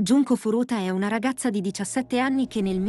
Junko Furuta è una ragazza di 17 anni che nel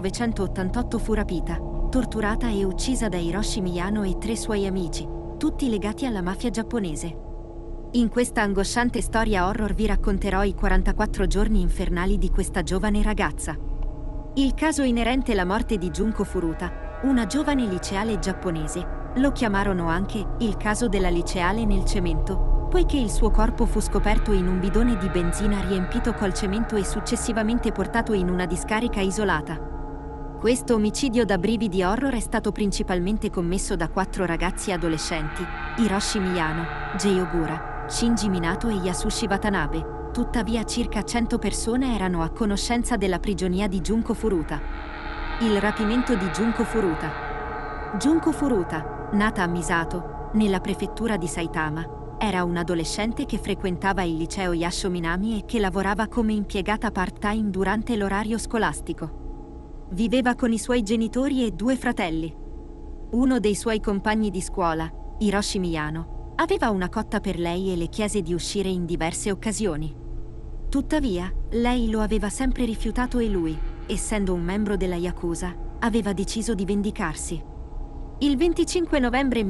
1988 fu rapita, torturata e uccisa da Hiroshi Miyano e 3 suoi amici, tutti legati alla mafia giapponese. In questa angosciante storia horror vi racconterò i 44 giorni infernali di questa giovane ragazza. Il caso inerente alla morte di Junko Furuta, una giovane liceale giapponese, lo chiamarono anche il caso della liceale nel cemento, poiché il suo corpo fu scoperto in un bidone di benzina riempito col cemento e successivamente portato in una discarica isolata. Questo omicidio da brividi horror è stato principalmente commesso da 4 ragazzi adolescenti: Hiroshi Miyano, Jay Ogura, Shinji Minato e Yasushi Watanabe. Tuttavia circa 100 persone erano a conoscenza della prigionia di Junko Furuta. Il rapimento di Junko Furuta. Junko Furuta, nata a Misato, nella prefettura di Saitama, era un adolescente che frequentava il liceo Yasho Minami e che lavorava come impiegata part-time durante l'orario scolastico. Viveva con i suoi genitori e 2 fratelli. Uno dei suoi compagni di scuola, Hiroshi Miyano, aveva una cotta per lei e le chiese di uscire in diverse occasioni. Tuttavia, lei lo aveva sempre rifiutato e lui, essendo un membro della Yakuza, aveva deciso di vendicarsi. Il 25 novembre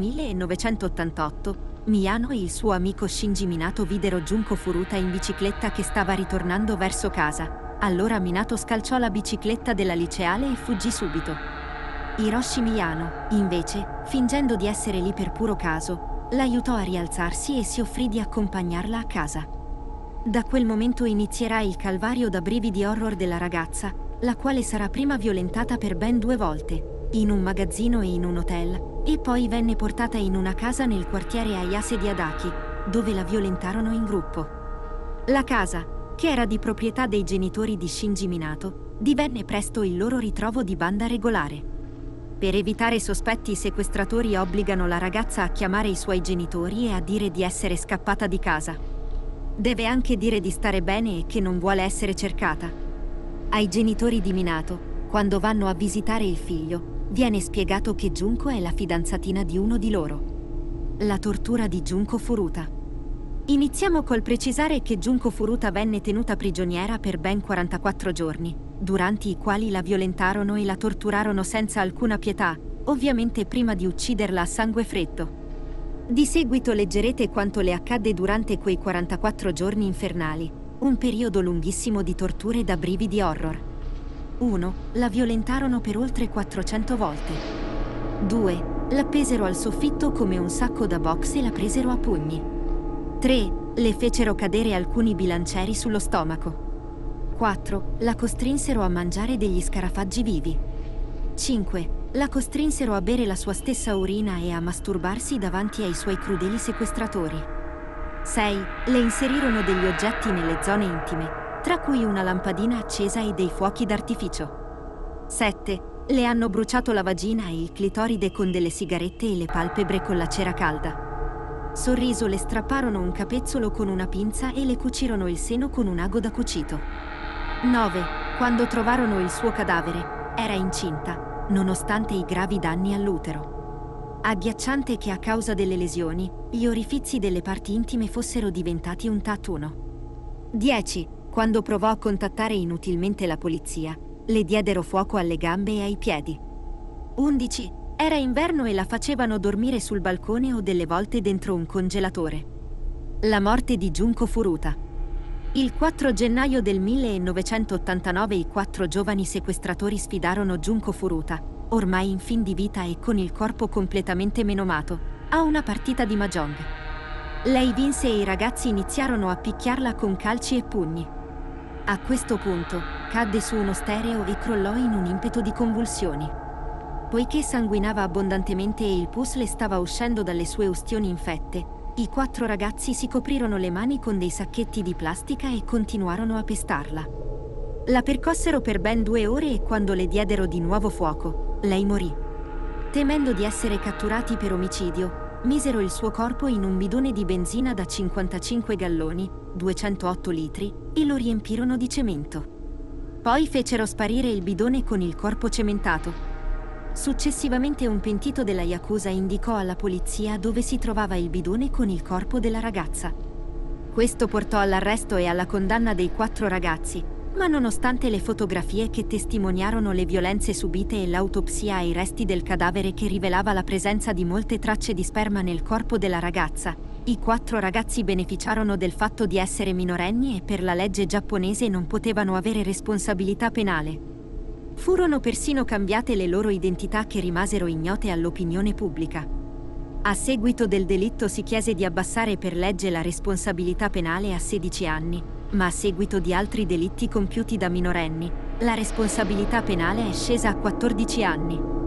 1988, Miyano e il suo amico Shinji Minato videro Junko Furuta in bicicletta che stava ritornando verso casa. Allora Minato scalciò la bicicletta della liceale e fuggì subito. Hiroshi Miyano, invece, fingendo di essere lì per puro caso, l'aiutò a rialzarsi e si offrì di accompagnarla a casa. Da quel momento inizierà il calvario da brividi horror della ragazza, la quale sarà prima violentata per ben 2 volte, in un magazzino e in un hotel, e poi venne portata in una casa nel quartiere Ayase di Adaki, dove la violentarono in gruppo. La casa, che era di proprietà dei genitori di Shinji Minato, divenne presto il loro ritrovo di banda regolare. Per evitare sospetti, i sequestratori obbligano la ragazza a chiamare i suoi genitori e a dire di essere scappata di casa. Deve anche dire di stare bene e che non vuole essere cercata. Ai genitori di Minato, quando vanno a visitare il figlio, viene spiegato che Junko è la fidanzatina di uno di loro. La tortura di Junko Furuta. Iniziamo col precisare che Junko Furuta venne tenuta prigioniera per ben 44 giorni, durante i quali la violentarono e la torturarono senza alcuna pietà, ovviamente prima di ucciderla a sangue freddo. Di seguito leggerete quanto le accadde durante quei 44 giorni infernali, un periodo lunghissimo di torture da brividi horror. 1. La violentarono per oltre 400 volte. 2. L'appesero al soffitto come un sacco da box e la presero a pugni. 3. Le fecero cadere alcuni bilancieri sullo stomaco. 4. La costrinsero a mangiare degli scarafaggi vivi. 5. La costrinsero a bere la sua stessa urina e a masturbarsi davanti ai suoi crudeli sequestratori. 6. Le inserirono degli oggetti nelle zone intime, tra cui una lampadina accesa e dei fuochi d'artificio. 7. Le hanno bruciato la vagina e il clitoride con delle sigarette e le palpebre con la cera calda. Sorriso le strapparono un capezzolo con una pinza e le cucirono il seno con un ago da cucito. 9. Quando trovarono il suo cadavere, era incinta, nonostante i gravi danni all'utero. Agghiacciante che a causa delle lesioni, gli orifizi delle parti intime fossero diventati un tutt'uno. 10. Quando provò a contattare inutilmente la polizia, le diedero fuoco alle gambe e ai piedi. 11. Era inverno e la facevano dormire sul balcone o delle volte dentro un congelatore. La morte di Junko Furuta. Il 4 gennaio del 1989 i 4 giovani sequestratori sfidarono Junko Furuta, ormai in fin di vita e con il corpo completamente menomato, a una partita di mahjong. Lei vinse e i ragazzi iniziarono a picchiarla con calci e pugni. A questo punto, cadde su uno stereo e crollò in un impeto di convulsioni. Poiché sanguinava abbondantemente e il pus le stava uscendo dalle sue ustioni infette, i 4 ragazzi si coprirono le mani con dei sacchetti di plastica e continuarono a pestarla. La percossero per ben 2 ore e quando le diedero di nuovo fuoco, lei morì. Temendo di essere catturati per omicidio, misero il suo corpo in un bidone di benzina da 55 galloni, 208 litri, e lo riempirono di cemento. Poi fecero sparire il bidone con il corpo cementato. Successivamente un pentito della Yakuza indicò alla polizia dove si trovava il bidone con il corpo della ragazza. Questo portò all'arresto e alla condanna dei 4 ragazzi, ma nonostante le fotografie che testimoniarono le violenze subite e l'autopsia ai resti del cadavere che rivelava la presenza di molte tracce di sperma nel corpo della ragazza, i 4 ragazzi beneficiarono del fatto di essere minorenni e per la legge giapponese non potevano avere responsabilità penale. Furono persino cambiate le loro identità che rimasero ignote all'opinione pubblica. A seguito del delitto si chiese di abbassare per legge la responsabilità penale a 16 anni, ma a seguito di altri delitti compiuti da minorenni, la responsabilità penale è scesa a 14 anni.